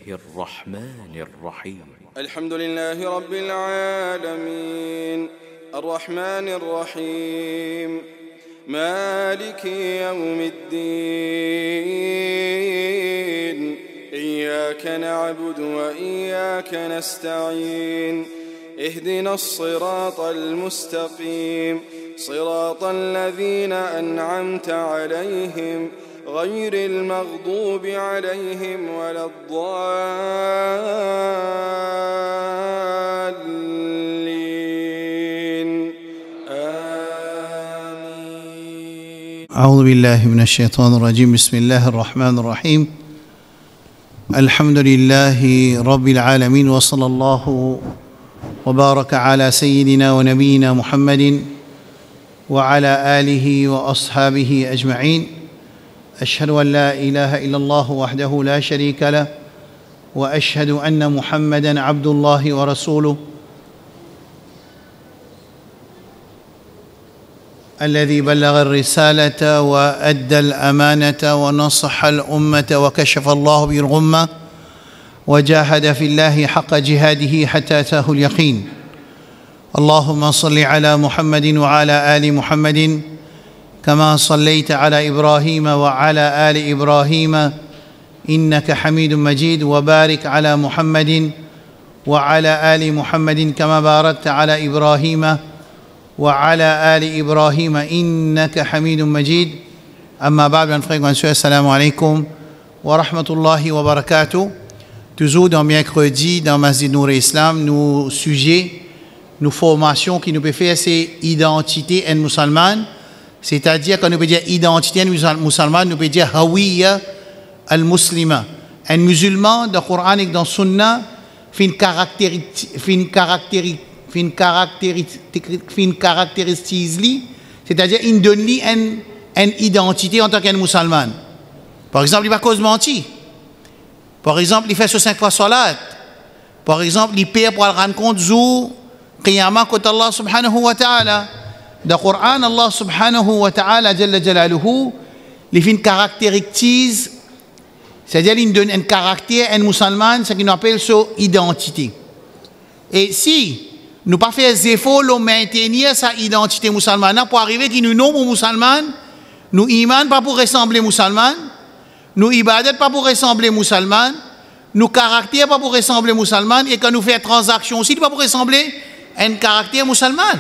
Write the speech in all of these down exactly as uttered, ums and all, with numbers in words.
الرحمن الرحيم الحمد لله رب العالمين الرحمن الرحيم مالك يوم الدين إياك نعبد وإياك نستعين اهدنا الصراط المستقيم صراط الذين أنعمت عليهم غير المغضوب عليهم ولا الضالين آمين. أعوذ بالله من الشيطان الرجيم. بسم الله الرحمن الرحيم. الحمد لله رب العالمين، وصلى الله وبارك على سيدنا ونبينا محمد وعلى آله وأصحابه أجمعين. أشهد أن لا إله إلا الله وحده لا شريك له، وأشهد أن محمدًا عبد الله ورسوله الذي بلغ الرسالة وأدى الأمانة ونصح الأمة وكشف الله به الغمة وجاهد في الله حق جهاده حتى أتاه اليقين. اللهم صل على محمد وعلى آل محمد كما صليت على إبراهيم وعلى آل إبراهيم إنك حميد مجيد، وبارك على محمد وعلى آل محمد كما باركت على إبراهيم وعلى آل إبراهيم إنك حميد مجيد. أما بعد، السلام عليكم ورحمة الله وبركاته. Toujours dans mercredi, dans Masjid Nour et Islam, nos sujets, nos formations qui nous peuvent faire, c'est identité en musulmane. C'est-à-dire, quand nous pouvons dire identité musulmane, nous pouvons dire Hawiya al-Muslima. Un musulman, dans le Coran et dans le Sunna, fait une caractéristique, c'est-à-dire, il donne lui une, une identité en tant qu'un musulman. Par exemple, il ne va pas mentir. Par exemple, il fait ce cinq fois salat. Par exemple, il paie pour le rendre compte du qiyamah contre Allah subhanahu wa ta'ala. Dans le Coran, Allah subhanahu wa ta'ala, jalla jalaluhu, il fait une caractérise, c'est-à-dire il donne un caractère, un musulman, ce qu'on appelle son identité. Et si nous pas faire des efforts pour maintenir sa identité musulmane, pour arriver qu'il nous nomme musulman, nous iman pas pour ressembler musulman, nous ibadat pas pour ressembler musulman, nous caractère pas pour ressembler musulman, et quand nous faisons transaction aussi, pas pour ressembler un caractère musulman.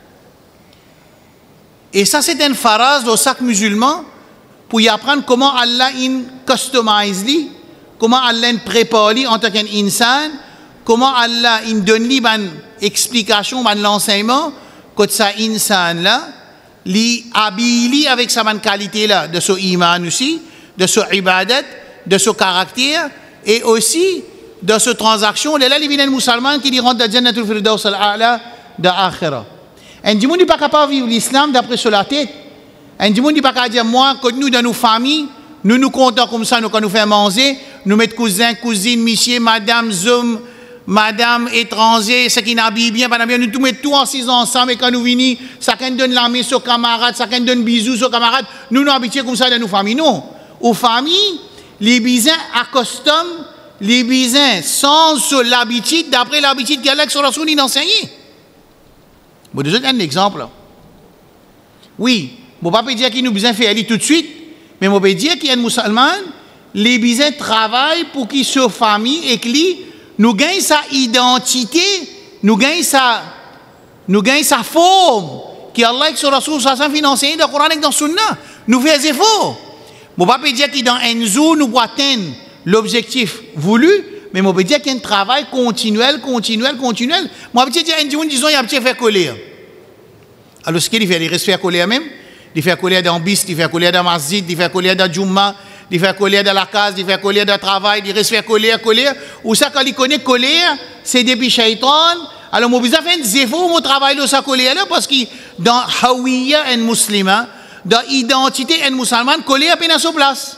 Et ça, c'est une phrase de chaque musulman pour y apprendre comment Allah in customise lui, comment Allah in prépare lui en tant qu'insan, comment Allah in donne lui une explication, un l'enseignement, que ça insan là, li habille avec sa qualité là, de son iman aussi, de son ibadat, de son caractère, et aussi de sa transaction. Là, il vient un musulman qui lui rentre dans Jannatul Firdaus al-A'la de Akhira. Un monde n'est pas capable de vivre l'islam d'après sur la tête. Un monde n'est pas capable de dire, moi, quand nous, dans nos familles, nous nous comptons comme ça, nous, quand nous faisons manger, nous mettons cousins, cousines, monsieur, madame, zoom, madame, étranger, ce qui n'habille bien, pas bien, nous tout mettons tout assis ensemble, et quand nous venons, chacun donne la main sur camarade, chacun donne bisous sur camarade, nous nous habituons comme ça dans nos familles. Non. Aux familles, les bisins accostent les bisins sans sur l'habitude, d'après l'habitude qu'Allah sur la sunni d'enseigner. Bon, je donne un exemple. Oui, je ne peux pas dire qu'il nous besoin de faire tout de suite, mais je peux dire qu'il y a un musulman, les bisins travaillent pour qu'il soit famille et que nous gagnons sa identité, nous gagnons sa, nous gagnons sa forme, qu'Allah sur la sunni financé dans le Coran et dans le Sunna. Nous faisons des efforts. Je ne peux pas dire que dans un jour, nous pouvons atteindre l'objectif voulu, mais je peux dire qu'il y a un travail continuel, continuel, continuel. Moi, je peux dire qu'un jour, disons, il y a un petit fait colère. Alors, ce qu'il fait, il reste faire colère même. Il fait colère dans le bis, il fait colère dans le masjid, il fait colère dans le Jumma, il fait colère dans la case, il fait colère dans le travail, il reste faire colère, colère. Ou ça, quand il connaît colère, c'est depuis Shaitan. Alors, je peux faire des efforts pour travailler dans sa colère-là, parce que dans Hawiya et Muslima, dans l'identité et musulmane, colère est à sa place.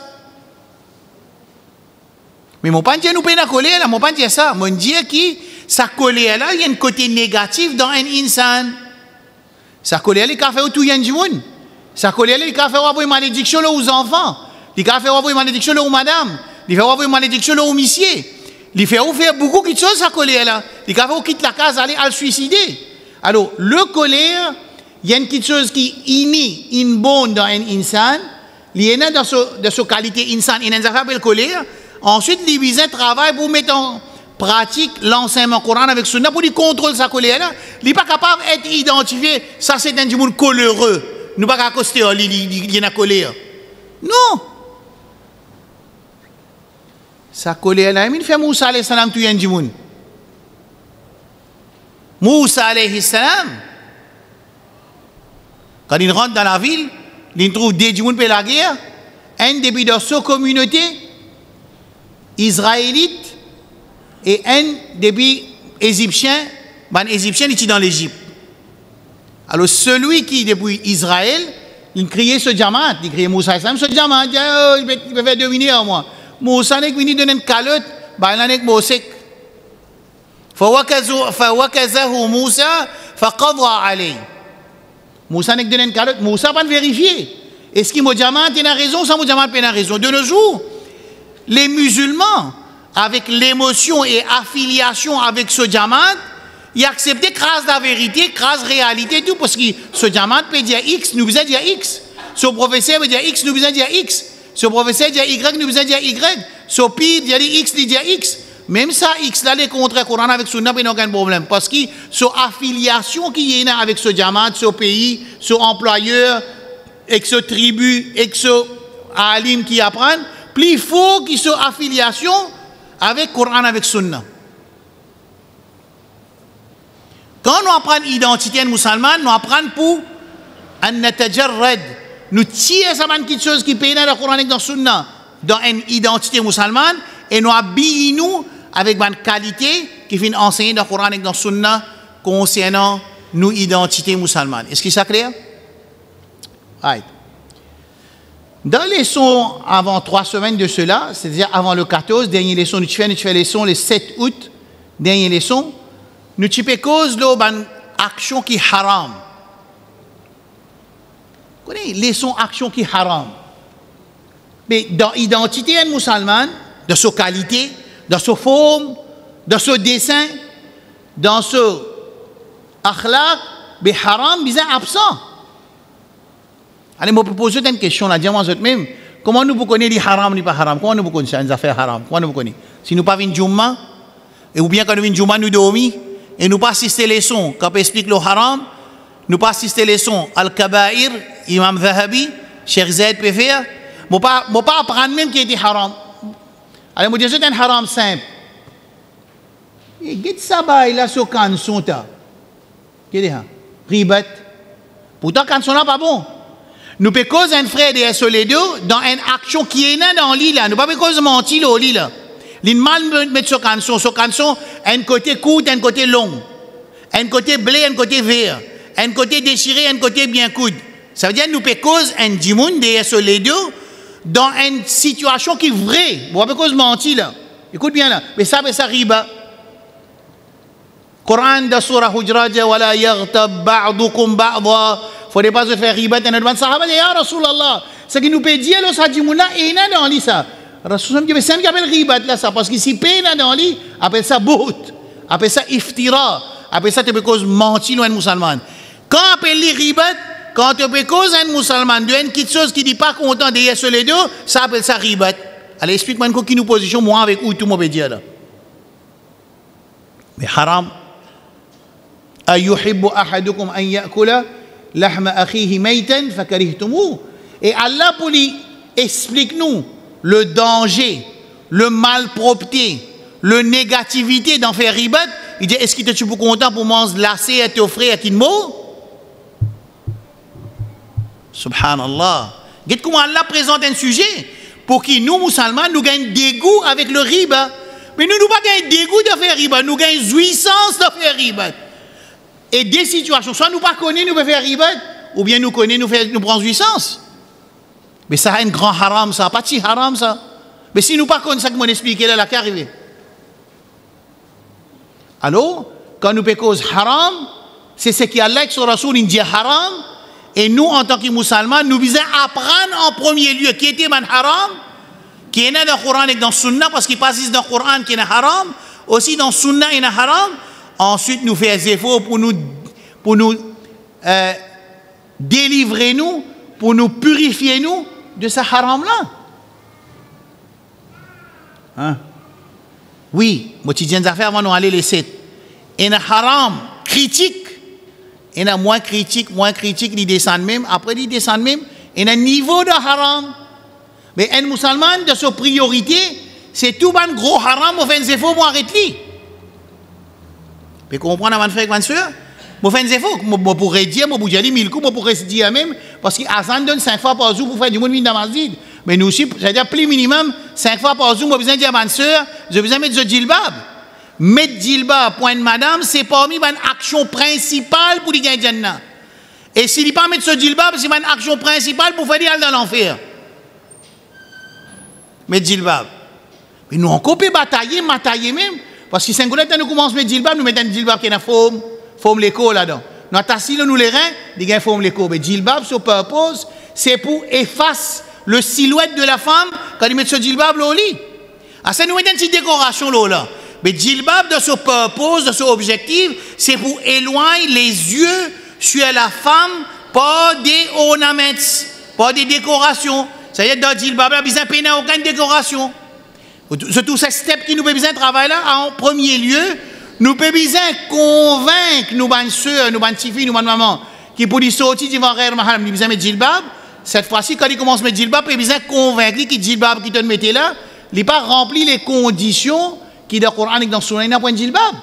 Mais mon pas dire nous peine à colère là, mon pas dire ça, mon dire que sa colère là, il y a un côté négatif dans un insan. Sa colère il a fait tout yann du monde. Sa colère il a fait avoir une malédiction aux enfants. Il a fait avoir une malédiction aux madame. Il a fait avoir une malédiction aux monsieur. Il fait faire beaucoup de choses, sa colère là. Il a fait quitte la case, aller à le suicider. Alors, le colère, il y a une petite chose qui est innée, inborn dans un insan. Il y a dans sa qualité insan, il y a une affaire de colère. Ensuite, il besoin de travail pour mettre en pratique l'enseignement coran avec sunna pour lui contrôler sa colère là. Il n'est pas capable d'être identifié, ça c'est un monde coléreux. Nous ne pouvons pas accoster, il y a une colère. Non. Sa colère là, il fait Moussa alayhi salam tuer un monde. Moussa alayhi salam, quand il rentre dans la ville, il trouve des gens pour la guerre, un depuis dans sa communauté israélite et un depuis égyptien, ben égyptien il est dans l'Égypte. Alors celui qui depuis Israël, il criait ce diamant, il criait Moussa alayhi salam, ce diamant, il peut faire deviner à moi. Moussa n'est venu donner une calotte, ben il en est mosek. فوكزه موسى فقضى عليه. Moussa n'est donné une calotte, Moussa pas vérifier. Est-ce qu'il m'a diamant a raison, ça m'a diamant a raison. De nos jours, les musulmans, avec l'émotion et affiliation avec ce diamant, ils acceptent grâce la vérité, grâce la réalité, tout, parce que ce diamant peut dire X, nous besoin dire X. Ce professeur peut dire X, nous besoin dire X. Ce professeur dit Y, nous besoin dire Y. Ce pire dit X, nous dit X. Même ça, X là, les contraires Coran avec Sunna, il n'y a aucun problème. Parce que cette affiliation qui est avec ce diamant, ce pays, ce employeur, avec ce tribu, avec ce alim qui apprend, plus il faut qu'il y ait cette affiliation avec Coran avec Sunna. Quand nous apprenons l'identité musulmane, nous apprenons pour un natajarrad. Nous tirons ça quelque chose qui peut dans le Coran et dans le Sunna, dans une identité musulmane, et nous habillons avec une qualité qui vient enseigner dans le Coran et dans le Sunna concernant nos identités musulmanes. Est-ce que c'est clair? Right. Dans les leçons avant trois semaines de cela, c'est-à-dire avant le quatorze, dernière leçon, nous faisons les leçons le sept août, dernière leçon, nous avons cause d'une action qui est haram. Vous connaissez les leçons action qui est haram. Mais dans l'identité musulmane, dans sa qualité, dans sa forme, dans ce dessin, dans ce akhlaq, mais haram, bizarre absent. Allez, je vais poser une question là, dis-moi même, comment nous pouvons connaître les haram ni pas haram? Comment nous pouvons connaître les affaires haram? Comment nous pouvons connaître? Si nous ne pas venons Jumma, ou bien quand nous venons Jumma, nous dormons, et nous pas assister les sons, quand on explique le haram, nous pas assister les sons, Al-Kabair, Imam Zahabi, Cheikh Zaid peut faire, je ne pas apprendre même qui était haram. Alors, je dis, c'est un haram simple. Qu'est-ce que ça va là, ce canson là? Qu'est-ce que c'est? Ribat. Pourtant, canson là, pas bon. Nous pouvons causer un frère de sur les deux dans une action qui est dans l'île là. Nous ne pouvons pas causer mentir au lit là. Il mal mettre ce canson. Ce canson a un côté court, un côté long. Un côté blé, un côté vert. Un côté déchiré, un côté bien coude. Ça veut dire que nous pouvons causer un dimoun de sur les deux dans une situation qui est vraie. Vous ne pouvez pas causer mentir là. Écoute bien là. Mais ça, c'est ça riba. Coran de Surah Hujurat dit wala yaghtab ba'dukum ba'dha. Il ne faut pas se faire riba. Et nous sahaba dit ya Rasulallah. Ce qui nous peut dire le sadimouna est dans lui ça. Rasulallah dit mais c'est un qui appelle riba là ça parce que si peine dans lui appelle ça bout, appelle ça iftira, appelle ça te peut cause mentir un musulman. Quand appelle les riba, quand te peut cause un musulman de une petite chose qui dit pas content de sur les deux, ça appelle ça riba. Allez explique-moi qui nous position moi avec où tout mon dire là. Mais haram. أيحب أحدكم أن يأكل لحم أخيه ميتا فكرهتموه. Et Allah pour lui explique-nous le danger, le malpropreté, le négativité d'en faire ribat. Il dit est-ce que tu es content pour manger lasser et t'offrir à qui de mot? Subhanallah. Regarde comment Allah présente un sujet pour qui nous musulmans nous gagnons dégoût avec le riba. Mais nous nous pas gagnons dégoût de faire riba, nous gagnons jouissance de faire riba. Et des situations, soit nous ne connaissons pas, nous pouvons faire riba, ou bien nous connaissons, nous, nous prenons jouissance. Mais ça a un grand haram, ça, pas si haram, ça. Mais si nous ne connaissons pas ça que je expliqué là, là, qu'est arrivé? Alors, quand nous pouvons cause haram, c'est ce qui Allah avec son Rasoul, il dit haram, et nous, en tant que musulmans, nous visons apprendre en premier lieu qui était man haram, qui est dans le Coran et dans le Sunna, parce qu'il passe dans le Coran qui est haram, aussi dans le Sunna il est haram, ensuite nous faisons des efforts pour nous, pour nous euh, délivrer nous, pour nous purifier nous de ce haram-là. Hein? Oui, moi tu dis des affaires avant de nous aller laisser. Il y a un haram critique, il y a moins critique, moins critique, il descend même, après il descend même, il y a un niveau de haram. Mais un musulman de sa priorité, c'est tout un gros haram, on fait des efforts pour arrêter. Vous comprenez avant de faire, monsieur? Je fais des efforts, je pourrais dire, je pourrais dire mille coups, je pourrais dire même, parce qu'Azan donne cinq fois par jour pour faire du monde dans la masjid. Mais nous aussi, c'est-à-dire plus minimum, cinq fois par jour, j'ai besoin de dire à ma soeur, j'ai besoin de mettre le djilbab. Mettre djilbab, point de madame, c'est parmi une action principale pour les gagner Jannah. Et s'il n'est pas mettre ce djilbab, c'est une action principale pour faire aller dans l'enfer. Mettre djilbab. Mais nous, on peut batailler, batailler même, parce que si nous commençons à mettre djilbab, nous mettons un djilbab qui est dans la forme, forme l'écho là-dedans. Nous avons nous les reins, nous avons forme l'écho. Mais djilbab, son purpose, c'est pour effacer le silhouette de la femme quand il met ce djilbab là au lit. Ah, ça nous met une petite décoration là, là. Mais djilbab de son purpose, de son objectif, c'est pour éloigner les yeux sur la femme par des ornements, par des décorations. C'est-à-dire dans djilbab là, il n'y a aucune décoration. C'est tout ce step qui nous peut besoin de travailler là. En premier lieu, nous peut besoin convaincre nos bonnes soeurs, nos bonnes filles, nos bonnes mamans, qui pour dire sortir du ventre mahram, nous besoin de djilbab. Cette fois-ci, quand il commence à mettre djilbab, il besoin convaincre que djilbab qui te mettait là, il n'a pas rempli les conditions qui dans le Coran et dans le Sunna, il n'a pas de djilbab.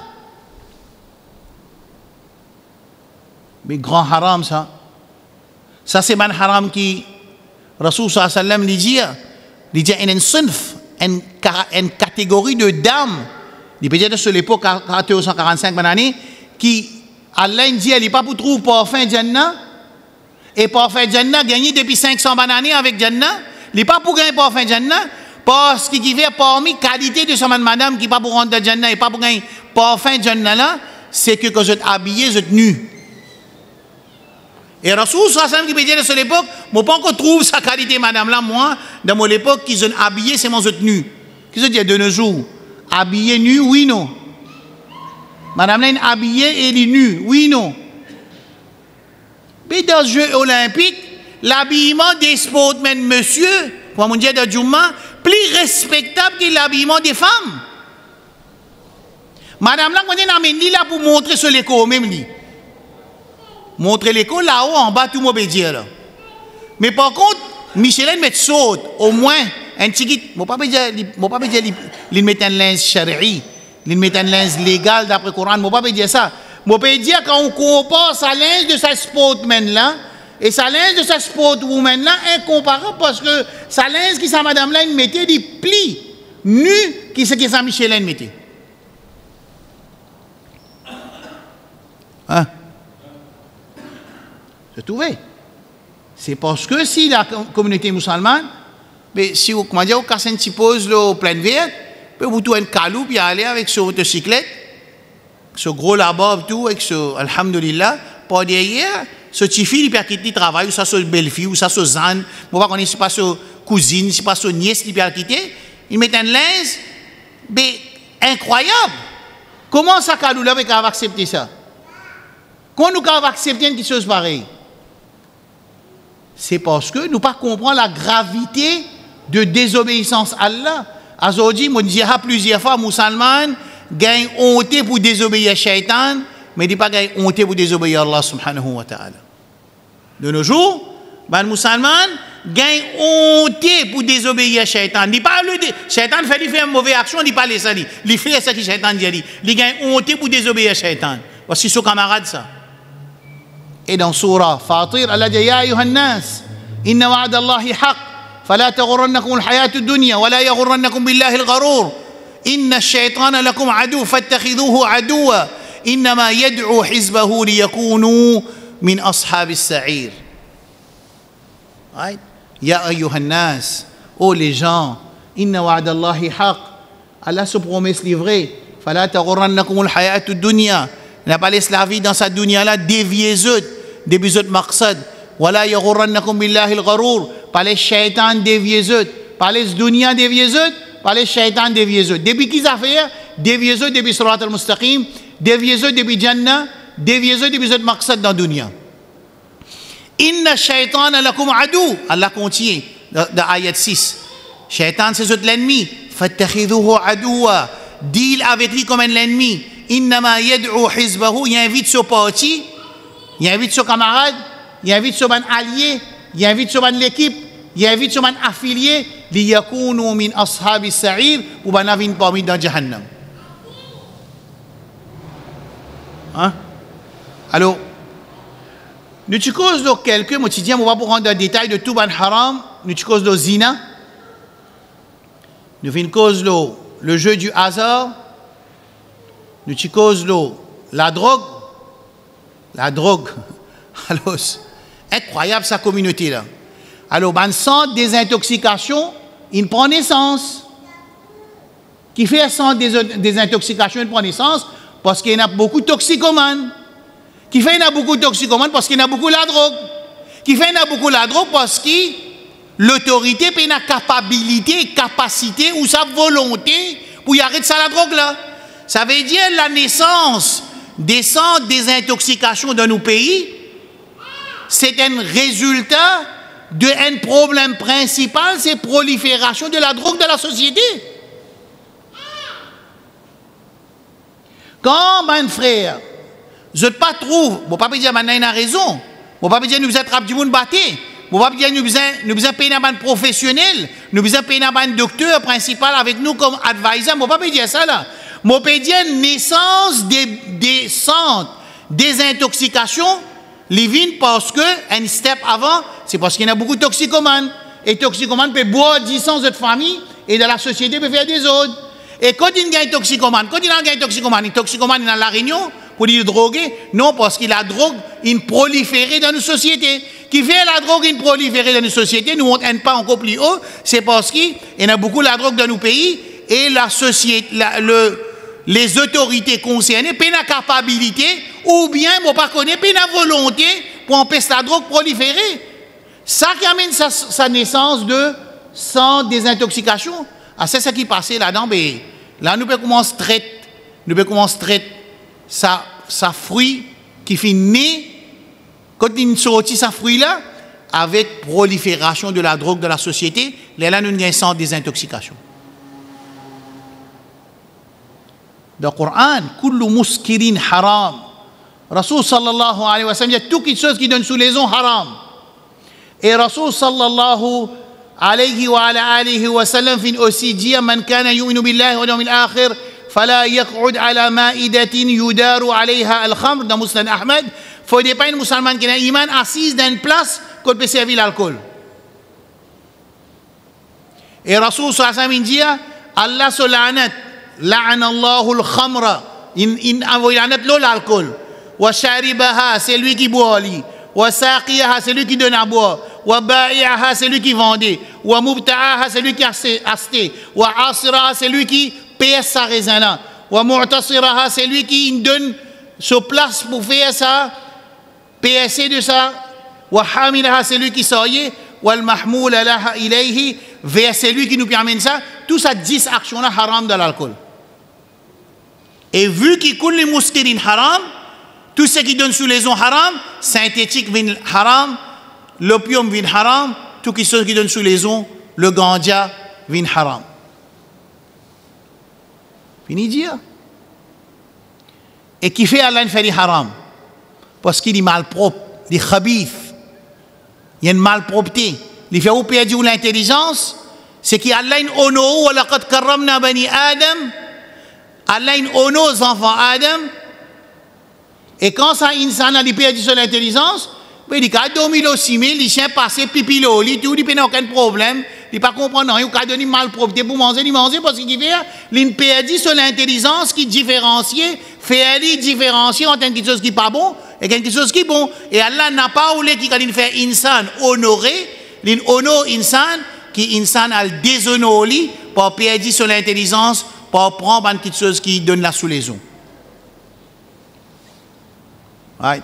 Mais grand haram ça. Ça c'est un haram qui Rasul sallallahu alayhi wa sallam dit, il dit une sunf, une catégorie de dames, il peut dire sur l'époque mille cent quarante-cinq années, qui Allah dit il n'est pas pour trouver parfum Jannah, et parfum Jannah gagné depuis cinq cents années avec Jannah, il n'est pas pour gagner parfum Jannah, parce qu'il fait parmi qualité de sa madame qui n'est pas pour rentrer dans Jannah et pas pour gagner parfum Jannah là, c'est que quand vous êtes habillé, vous êtes nu. Et Rasoul sallallahu alayhi wa sallam qui peut dire de cette époque, moi pas encore trouve sa qualité madame là, moi, dans mon époque, qui sont habillés, c'est moi, vous êtes nu. Qu'est-ce que je dis de nos jours? Habillé nu, oui, non. Madame là, est habillée et elle est nue, oui, non. Mais dans le jeu olympique, l'habillement des sportmen, monsieur, pour mon dire de Jumma, plus respectable que l'habillement des femmes. Madame là, on est amène là pour montrer sur l'écho, même lui. Montrer l'écho là-haut, en bas, tout le monde peut dire là. Mais par contre, Michelin met saute, au moins, un petit je ne peux pas dire qu'il met un linge chari, il met un linge légal d'après le Coran, je ne peux pas dire ça. Je peux dire quand on compare sa linge de sa sportman là, et sa linge de sa sportwoman là, incomparable parce que sa linge qui sa madame là, il mettait des plis nus qui c'est que sa Michelin mettait. Hein? C'est tout vrai. C'est parce que si la communauté musulmane, mais si vous, comment dire, vous cassez un petit pose au plein verte, vous pouvez un calou puis aller avec ce motocyclette, ce gros là-bas, tout, avec ce, alhamdulillah, par derrière, ce petit fille, il peut quitter le travail, ou ça, ce belle-fille, ou ça, ce zan, vous ne connaissez pas ce cousine, c'est pas ce nièce, il peut quitter, il met un linge, mais incroyable. Comment ça, calou là, va accepter ça? Comment nous avons accepté une chose pareille? C'est parce que nous ne pas comprendre la gravité de désobéissance à Allah. Aujourd'hui, je dis plusieurs fois, musulmans gagnent honte pour désobéir à Shaitan, mais ils ne pas gagnent honte pour désobéir à Allah subhanahu wa ta'ala. De nos jours, les musulmans gagnent honte pour désobéir à Shaitan. Ils pas le Shaitan fait faire une mauvaise action, il pas les ça. Il fait ça que Shaitan dit. Il gagne honte pour désobéir à Shaitan. Voici son camarade ça. Et dans Surah Fatir, Allah dit Ya ayyuhan nas, inna wa'ada Allahi haq, fala taghurrannakum al-hayatu ad-dunya, wa la yaghurrannakum billahi al-gharur. Inna ash-shaytana lakum adu, fattakhidhuhu aduwa, innama yad'u hizbahu liyakunu min ashabis sa'ir. Right? Ya ayyuhan nas, oh les gens, inna wa'ada Allahi haq, Allah se promesse livré, fala taghurrannakum al-hayatu ad-dunya. Il n'a pas laissé la vie dans sa dunya là dévier eux des autres maqsad. Wala yaghurrannakum billahi al-gharur. Pas les shaitans dévier eux. par les dunya déviés autres, par les shaitans déviés autres. Depuis qu'ils ont fait, déviés autres depuis Surat al-Mustaqim, déviés autres depuis Jannah, déviés autres depuis autres maqsad dans dunya. Inna shaitana lakum adou. Allah continue dans ayat six. Shaitan c'est l'ennemi. Fattakhidhuhu adoua. Deal avec lui comme un ennemi. Innama yad'u hizbahu. Il invite son parti, il invite son camarade, il invite son allié, il invite son l'équipe, il invite son affilié. Liyakunu min ashabi sa'ir. Pour banavin parmi dans Jahannam. Hein? Alors, nous tu causes de quelques, moi tu dis, on va pas rendre dans le détail de tout ban haram, nous tu causes de zina, nous fin cause le, le jeu du hasard, nous tu causes le, la drogue, la drogue, alors, incroyable sa communauté là. Alors, ban centre des intoxications, il prend naissance. Qui fait un centre des, des intoxications, il prend naissance parce qu'il y a beaucoup de toxicomanes. Qui fait qu'il y a beaucoup de toxicomanes parce qu'il y a beaucoup de la drogue. Qui fait qu'il y a beaucoup de la drogue parce que l'autorité a une capacité, capacité ou sa volonté pour y arrêter ça la drogue là. Ça veut dire la naissance des centres des intoxications dans nos pays, c'est un résultat d'un problème principal, c'est la prolifération de la drogue dans la société. Quand mon frère, je ne pas trouve, je ne pas dire que il a raison, je ne pas dire que nous sommes du monde batté, je ne pas dire que nous sommes payer un professionnel, nous sommes payer un docteur principal avec nous comme advisor, je ne pas dire ça là. Je peux dire naissance des, des centres, des intoxications, les vignes parce que, un step avant, c'est parce qu'il y a beaucoup de toxicomanes. Et toxicomanes peuvent boire dix ans de famille et dans la société peut faire des autres. Et quand il y a un toxicomane, quand il y a un toxicomane, un toxicomane dans la Réunion, pour dire droguer, non, parce que la drogue, il proliférée dans nos sociétés. Qui fait la drogue, il proliférée dans nos sociétés, nous, on n'est pas encore plus haut, c'est parce qu'il y a beaucoup de la drogue dans nos pays, et la société, la, le, les autorités concernées, pas la capacité, ou bien, on ne pas connaître, pas la volonté pour empêcher la drogue proliférer. Ça qui amène sa, sa naissance de sans désintoxication. Ah, c'est ça qui passait là-dedans, mais là, nous pouvons commencer à traiter, nous pouvons commencer à traiter sa, sa fruit qui fait né, quand il sortit sa fruit là, avec prolifération de la drogue dans la société, là, nous avons sans désintoxication. Dans le Coran, kullu muskirin haram. Rasul sallallahu alayhi wa sallam, il y a toutes les choses qui donnent sous les ondes haram. Et Rasul sallallahu alayhi wa alihi wa sallam fin aussi dit man kana yu'minu billahi wal yawmil akhir fala yaq'ud ala ma'idatin yudaru alayha al-khamr dans Musnad Ahmad. Faut pas un musulman qui a iman assise dans une place qu'on peut servir l'alcool. Et Rasul sallallahu alayhi wa sallam dit Allah se la'anat la'ana Allahu al-khamra in in avoyanat l'alcool wa sharibaha c'est lui qui boit lui wa saqiyaha c'est lui qui donne à boire wa ba'i'aha c'est lui qui vendait wa mubta'aha c'est lui qui a acheté wa asiraha c'est lui qui paye sa raisin là wa mu'tasiraha c'est lui qui donne sa place pour faire ça P S C de ça wa hamilaha c'est lui qui s'oye wal mahmoul laha ilayhi vers c'est lui qui nous permet ça tout ça dix actions là haram de l'alcool et vu qu'il coule les muskirin haram tout ce qui donne sous les ondes haram synthétique vient haram l'opium vient haram tout ce qui donne sous les ondes le ganja vient haram fini dire et qui fait Allah fait haram parce qu'il est malpropre il est khabith il y a une malpropreté il fait ou perdre l'intelligence c'est qu'Allah honore wa laqad karramna bani Adam Allah honore les enfants Adam et quand ça insan a perdu sur l'intelligence il dit qu'il dormi le simil il chien passé pipi le lit tout il n'a aucun problème il pas comprendre il a donné malpropreté pour manger il manger parce qu'il fait il perdu sur l'intelligence qui différencie fait aller différencier entre quelque chose qui n'est pas bon et quelque chose qui est bon et Allah n'a pas voulu qu'il il fait insan honorer il honore insan qui insan a déshonoré pour perdre sur l'intelligence pour prendre quelque chose qui donne la soulaison. Right.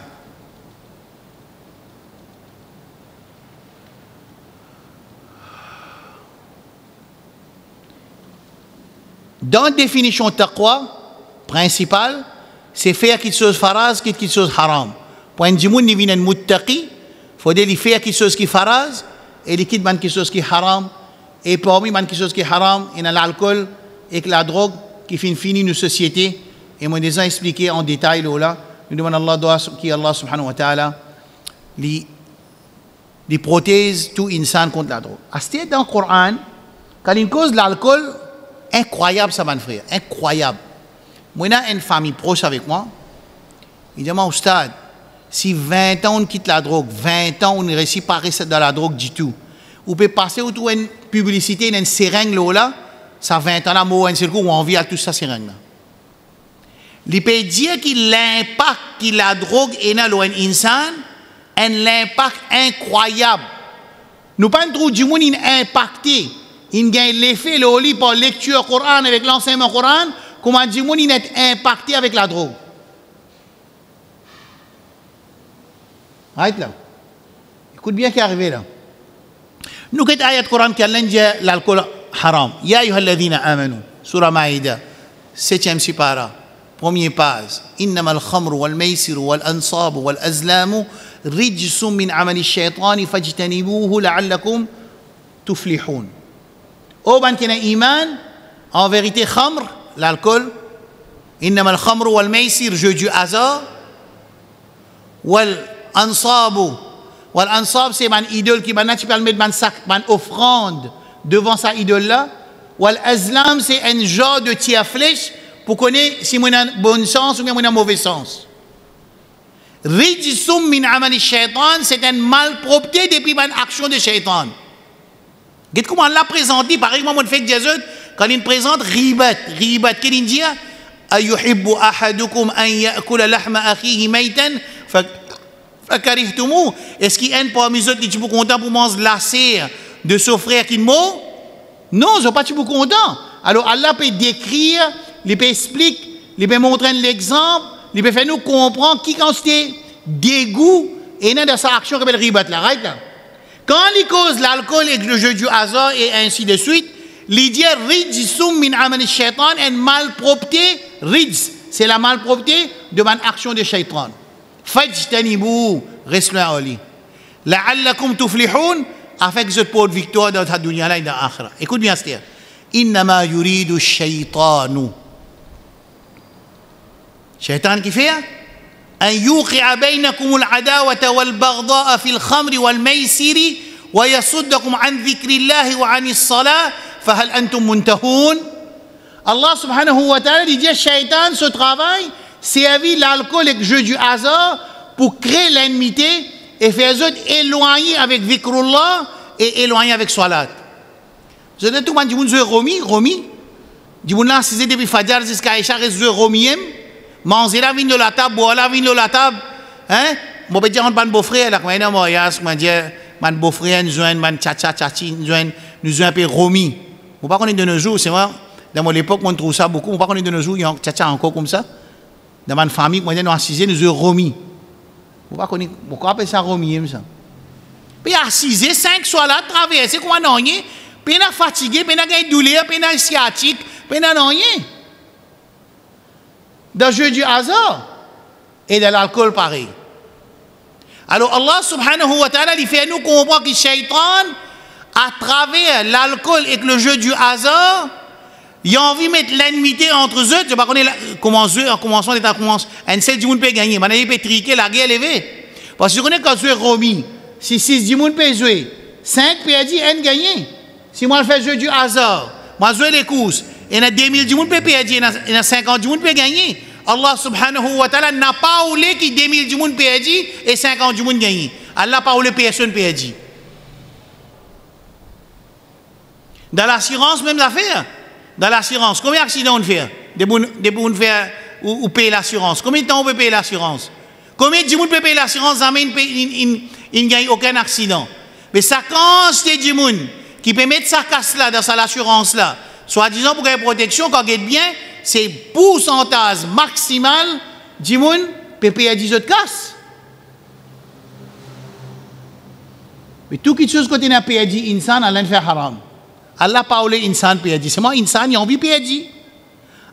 dans la définition de taqwa principale, c'est faire quelque chose faraz, quelque chose haram. Pour un djimoun ni vinen muttaqi, faut dire faire quelque chose qui est faraz et il quitte quelque chose qui est haram. Et parmi quelque chose qui est haram, il y a l'alcool et la drogue qui finit fini une société. Et moi déjà expliqué en détail là. Nous demandons à Allah qui Allah subhanahu wa ta'ala les les protège tout insan contre la drogue. À ce dans le Coran, quand il cause l'alcool, incroyable ça mon frère, incroyable. Moi j'ai une famille proche avec moi. Il dit au stade, si vingt ans on quitte la drogue, vingt ans on ne réussit pas à rester dans la drogue du tout. Ou peut passer autour une publicité, une seringue là, ça vingt ans là, moi un seul coup on envie à tout ça seringue là. Il peut dire que l'impact que la drogue est dans l'insan, un impact incroyable. Nous pas trop du monde impacté. Il gagne l'effet le lit par lecture Coran avec l'enseignement Coran, comment du monde est impacté avec la drogue. Arrête là. Écoute bien ce qui est arrivé là. Nous avons une ayat Coran qui dit l'alcool haram. Ya ayyuhalladhina amanu. Surah Maïda. Septième sipara. Premier page. Innama al-khamru wal-maisiru wal-ansabu wal-azlamu rijsum min amali shaitani fajtanibuhu la'allakum tuflihun. Au ban qui n'a iman, en vérité, khamr, l'alcool, innama al-khamru wal-maisir, jeu du hasard, wal-ansabu. Wal-ansab, c'est une idole qui maintenant tu peux mettre une offrande devant sa idole là. Wal-azlam, c'est un genre de tir à flèche pour connaître si on a bon sens ou bien on a mauvais sens. Rijsum min amali shaitan, c'est une malpropreté depuis une action de shaitan. Regardez comment on l'a présenté, par exemple, on fait que Jésus, quand il présente ribat, ribat, qu'est-ce qu'il dit? Ayuhibbu ahadukum an ya'kula lahma akhihi maytan fakarihtumu. Est-ce qu'il y a un parmi eux qui est pas content pour manger la cire de son frère qui est mort? Non, ils ne sont pas pas contents. Alors Allah peut décrire, il peut expliquer, il peut montrer l'exemple, il peut faire nous comprendre qui quand c'était dégoût et dans sa action comme le ribat là, right là. Quand il cause l'alcool et le jeu du hasard et ainsi de suite, il dit rijsum min amali shaitan, une malpropreté, rijs, c'est la malpropreté de mon action de shaitan. Fajtanibu, reste loin au lit. La'allakum tuflihun, afin que vous ayez victoire dans cette dunya là et dans l'akhirah. Écoute bien ce innama yuridu shaitanu. Shaitan qui fait أن يوقع بينكم العداوة والبغضاء في الخمر والميسر ويصدكم عن ذكر الله وعن الصلاة فهل أنتم منتهون. Allah subhanahu wa ta'ala dit Shaitan, ce travail, servir l'alcool et le jeu du hasard pour créer l'enmité et faire les autres éloigner avec dhikrullah et éloigner avec salat. Vous avez tout le monde dit Romi, Romi. Du monde là, c'est depuis Fajr jusqu'à Isha, reste Romiem. Manger la vigne de la table, boire la vigne de la table. Hein? Moi, je vais dire, on beau frère, là, quand on est mariage, je dis, mon beau frère, nous avons un tcha-tcha, tcha-chi, nous avons un peu romi. Vous ne pas connaître de nos jours, c'est vrai. Dans mon époque, on trouve ça beaucoup. Vous ne pas connaître de nos jours, il y a un tcha-tcha encore comme ça. Dans ma famille, moi, nous assisé, nous avons romi. Vous ne pas connaître, pourquoi appeler ça romi, ça? Puis assisé, cinq soirs là, traverser, comment non, puis on est fatigué, puis on a une douleur, puis on a sciatique, puis on a rien. Dans le jeu du hasard et de l'alcool pareil. Alors Allah subhanahu wa ta'ala il fait nous comprendre que Shaitan, à travers l'alcool et le jeu du hasard, il a envie de mettre l'ennemité entre eux. Je ne sais pas comment eux, en commençant, l'état commence. Un seul du monde peut gagner. Maintenant, il peut triquer la guerre levée. Parce que je connais quand tu es Romi, si six du monde peut jouer, cinq peut dire un gagner. Si moi je fais le jeu du hasard, moi je joue les courses, il y a deux mille du monde peut perdre, il y a cinquante du monde peut gagner. Allah subhanahu wa ta'ala n'a pas voulu que deux mille du monde perde et cinquante du monde gagne. Allah n'a pas voulu que personne perde. Dans l'assurance, même affaire. Dans l'assurance, combien d'accidents on fait? Des gens faire ou, ou payer l'assurance. Combien de temps on peut payer l'assurance? Combien de gens peut payer l'assurance? Il ne gagne aucun accident. Mais ça, quand c'est des gens qui peut mettre sa casse là dans sa assurance là, soit disant pour gagner protection, quand il bien, c'est pourcentage maximal du monde peut payer dix autres casses. Mais tout quelque chose que tu as payé insan, Allah fait haram. Allah pas voulu insan payer. C'est moi insan, il a envie de payer.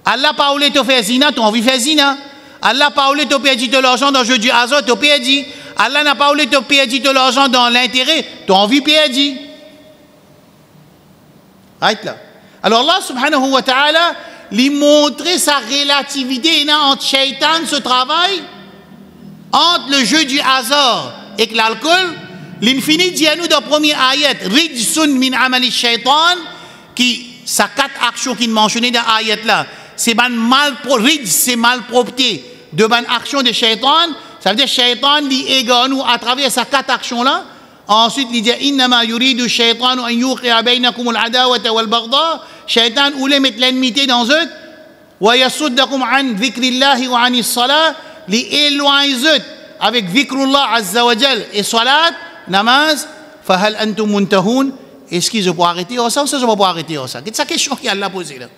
Allah parle de faire zina, tu as envie de faire zina. Allah parle de perdre de l'argent dans le jeu du hasard, tu as perdu. Allah n'a parlé de perdre de l'argent dans l'intérêt, tu as envie de perdre. Right là. Alors Allah subhanahu wa ta'ala lui montrer sa relativité entre shaitan, ce travail, entre le jeu du hasard et l'alcool. L'infini dit à nous dans le premier ayat, Rijsun min amali shaitan, qui, sa quatre actions qu'il mentionnait dans l'ayat là, c'est ban mal, Rij, c'est malpropreté de ban action de shaitan, ça veut dire shaitan lui égare nous à travers sa quatre actions là. Ensuite, il dit innama yuridu shaytanu an yuqi'a bainakum al-adawata wal-baghdha. Shaitan voulait mettre l'enmité dans eux. Wa yasuddakum an dhikrillahi wa an as-salah. Li éloigne eux avec dhikrullah azza wa jal et salat, namaz. Fa hal antum muntahun? Est-ce qu'ils vont arrêter ça ou ça ne va pas arrêter ça? C'est sa question qu'il a posée là.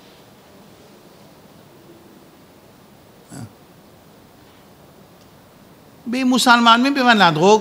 Mais les musulmans même pas la drogue.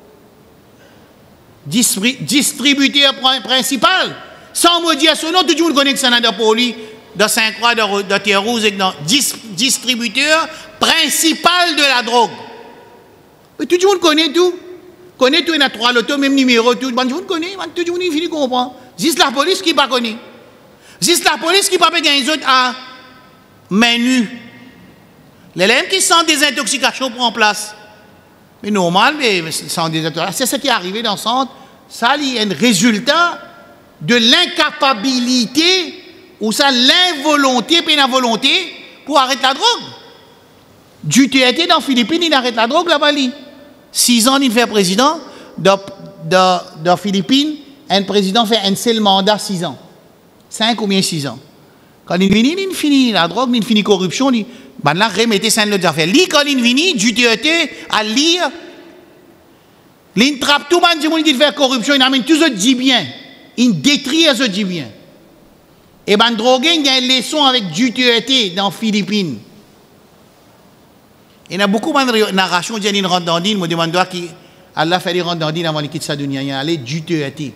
Distributeur principal. Sans me dire son nom, tout le monde connaît que ça n'a pas pour lui, dans Saint-Croix, dans Terre-Rouge, distributeur principal de la drogue. Et tout le monde connaît tout. Connaît tout, il y a trois lotos, même numéro, tout. Tout le monde connaît, tout le monde finit de comprendre. Juste la police qui ne connaît pas. Juste la police qui ne peut pas gagner les autres à menu. Les mêmes qui sentent des intoxications pour en place. Mais normal, mais sans des intoxications. C'est ce qui est arrivé dans le centre. Ça, il y a un résultat de l'incapacité ou ça, l'involonté, puis la volonté pour arrêter la drogue. Du T T dans les Philippines, il arrête la drogue là-bas. Six ans, il fait président. Dans les Philippines, un président fait un seul mandat, six ans. Cinq ou bien six ans. Quand il finit, il finit la drogue, il finit la corruption, il ben là, remettez ça dans les affaires. Lui, quand il finit, du T T à lire, il trappe tout le monde qui fait corruption, il amène tout ce dit bien. Il détruit ce dit bien. Et ben, drogué, il y a une leçon avec du T T dans les Philippines. Il y a beaucoup de narrations, il y a une randonnée, il me demande qui Allah fait des randonnées avant de quitter sa dunya. Il y a allé du T T.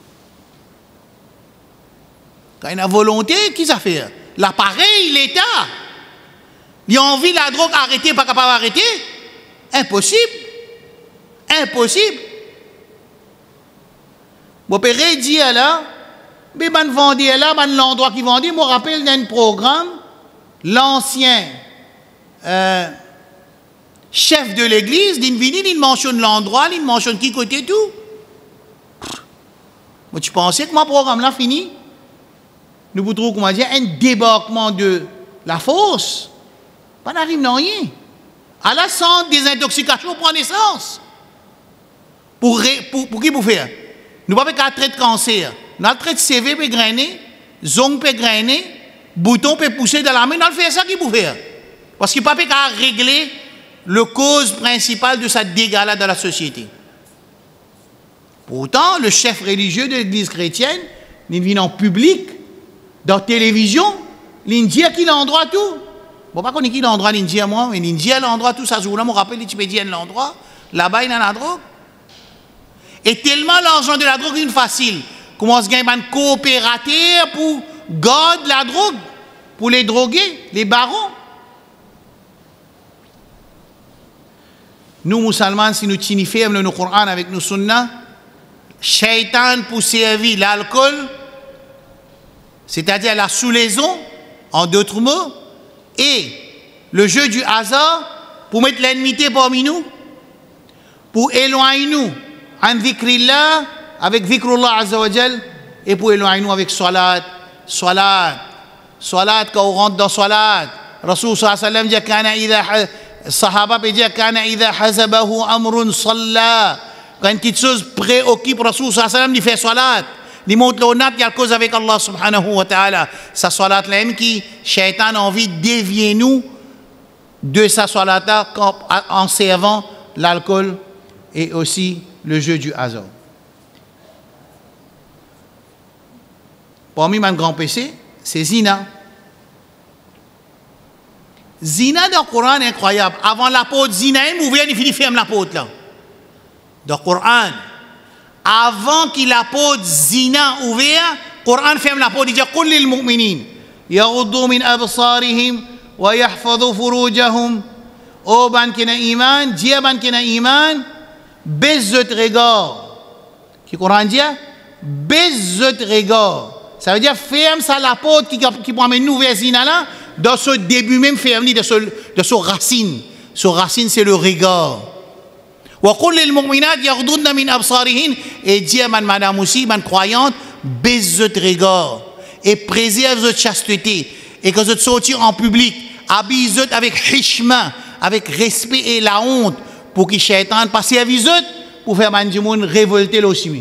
Quand il y a volonté, qui ça fait? L'appareil, l'État. Il a envie la drogue arrêter, pas capable d'arrêter? Impossible. Impossible. Bon, père dit là, mais ben vendez là, ben l'endroit qui vendait, je me rappelle d'un programme, l'ancien euh, chef de l'église, il vient, il mentionne l'endroit, il mentionne qui côté tout. Moi, tu pensais que mon programme là fini? Nous vous trouvons, comment dire, un débarquement de la force. Pas d'arrive non rien. À la centre des intoxications prend naissance. Pour, pour, pour qui vous faire? Nous ne pouvons pas traiter de cancer. Nous traite C V peut grainer, zone peut grainer, bouton peut pousser dans la main. Nous faisons ça qui vous faire. Parce qu'il ne peut pas régler la cause principale de cette dégât-là dans la société. Pourtant, le chef religieux de l'église chrétienne, il vient en public, dans la télévision, il dit à qui l'endroit tout. Bon, pas qu'on est qui l'endroit, il dit à moi, mais il dit à l'endroit tout ça. Je me rappelle, tu peux dire l'endroit, là-bas, il y a la drogue. Et tellement l'argent de la drogue est facile. Comment se gagne un coopérateur pour garder la drogue, pour les droguer, les barons. Nous, musulmans, si nous tenons ferme le Coran avec nos sunnah, shaitan pour servir l'alcool, c'est-à-dire la soulaison, en d'autres mots, et le jeu du hasard pour mettre l'ennemité parmi nous, pour éloigner nous en dhikrillah, avec dhikrullah azza wa jal, et pour éloigner nous avec salat, salat, salat, quand on rentre dans salat, Rasul sallallahu alayhi wa sallam dit kana idha, sahaba peut dire kana idha hazabahu amrun salla, quand une petite chose préoccupe Rasul sallallahu alayhi wa sallam, il fait salat. Il montre l'honneur qu'il y a cause avec Allah subhanahu wa ta'ala. Sa salat là qui, shaitan a envie de dévier nous de sa salat là en servant l'alcool et aussi le jeu du hasard. Parmi mes grands péchés, c'est zina. Zina dans le Coran est incroyable. Avant l'apôtre zina, il ouvert, il finit ferme l'apôtre là. Dans le Coran. Avant qu'il apôtre zina ouvert, le Coran ferme la porte, il dit Qul lil mu'minin يغضوا من أبصارهم ويحفظوا فروجهم. Oh ban qui n'a iman, dia ban qui n'a iman, baisse votre regard. Qui Coran dit? Baisse votre regard. Ça veut dire ferme ça la porte qui qui prend une nouvelle zina là, dans ce début même ferme de ce de ce racine. Ce racine c'est le regard. Wa qul lil mu'minat yaghdudna min absarihin, et dit à madame aussi, man croyante, baisse votre regard et préserve votre chasteté, et que vous sortiez en public, habillez-vous avec hishma, avec respect et la honte, pour que shaitan passe à vous pour faire man révolter l'ossimi.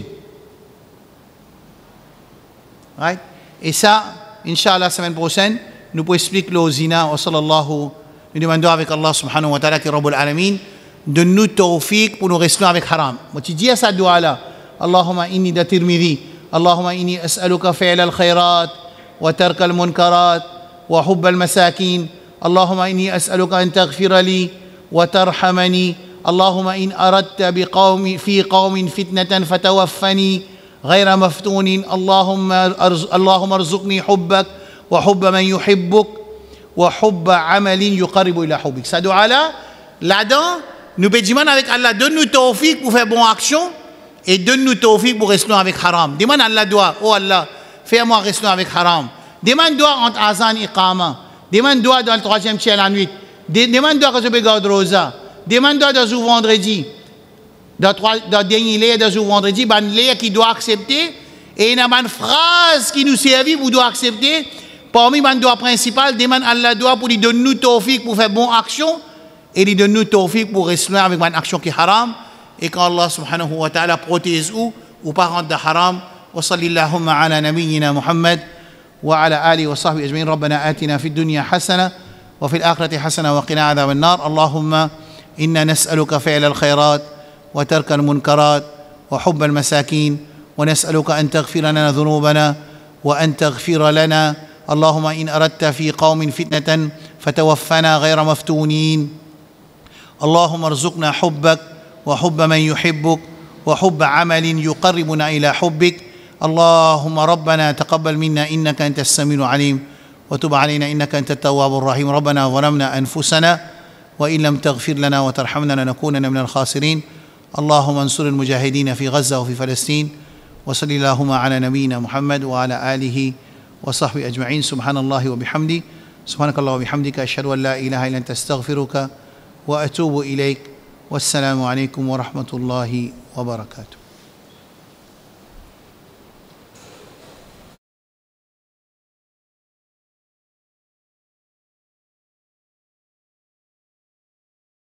Right? Et ça, Inch'Allah, la semaine prochaine, nous pouvons expliquer le zina. Wa sallallahu, nous demandons avec Allah subhanahu wa ta'ala, qui est Rabbul Alamin, de nous tawfiq pour nous rester avec haram. Moi, tu dis à sa dua là, Allahumma inni da Tirmidhi, Allahumma inni as'aluka fi'la al-khayrat, wa tarka al-munkarat, wa hubba al-masakin. Allahumma inni as'aluka an taghfira li, wa tarhamani. Allahumma in aradta bi qawmi, fi qawmin fitnatan fatawaffani. غير مفتون. اللهم اللهم ارزقني حبك وحب من يحبك وحب عمل يقرب إلى حبك. Ça doit là, là-dedans, nous pédimons avec Allah, donne-nous tawfiq pour faire bonne action et donne-nous tawfiq pour rester avec haram. Demande Allah doit, oh Allah, fais-moi rester avec haram. Demande doigt entre azan et iqama. Demande doigt dans le troisième tiers la nuit. Demande doigt que je peux garder rosa. Demande doigt dans le vendredi. Dans le dernier lait, dans le vendredi, il y a un lait qui doit accepter et il y a une phrase qui nous servit pour doit accepter. Parmi les doigts principaux, demande Allah doit pour lui donner nous tawfiq pour faire bonne action et lui donner nous tawfiq pour rester avec une action qui est haram et qu'Allah subhanahu wa ta'ala protège ou ou pas rendre de haram. Wa sallallahu ala nabiyyina Muhammad wa ala alihi wa sahbihi ajma'in. Rabbana atina fid dunya hasana wa fil akhirati hasana wa qina adhaban nar. Allahumma inna nas'aluka fi'la al-khayrat وترك المنكرات وحب المساكين ونسألك أن تغفر لنا ذنوبنا وأن تغفر لنا. اللهم إن أردت في قوم فتنة فتوفنا غير مفتونين. اللهم ارزقنا حبك وحب من يحبك وحب عمل يقربنا إلى حبك. اللهم ربنا تقبل منا إنك أنت السميع العليم وتب علينا إنك أنت التواب الرحيم. ربنا ظلمنا أنفسنا وإن لم تغفر لنا وترحمنا لنكونن من الخاسرين. اللهم انصر المجاهدين في غزة وفي فلسطين. وصل اللهم على نبينا محمد وعلى آله وصحبه أجمعين. سبحان الله وبحمده سبحانك الله وبحمدك أشهد أن لا إله إلا أنت أستغفرك وأتوب إليك. والسلام عليكم ورحمة الله وبركاته.